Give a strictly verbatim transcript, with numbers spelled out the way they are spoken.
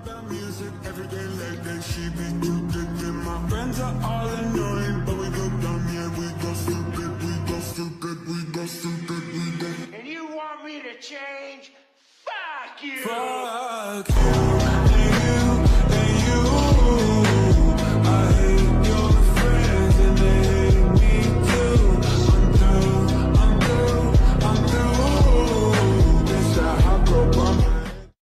about music every day like that. She be too thick and my friends are all annoying, but we go dumb, yeah, we go stupid, we go stupid, we go stupid, we go. And you want me to change? Fuck you! Fuck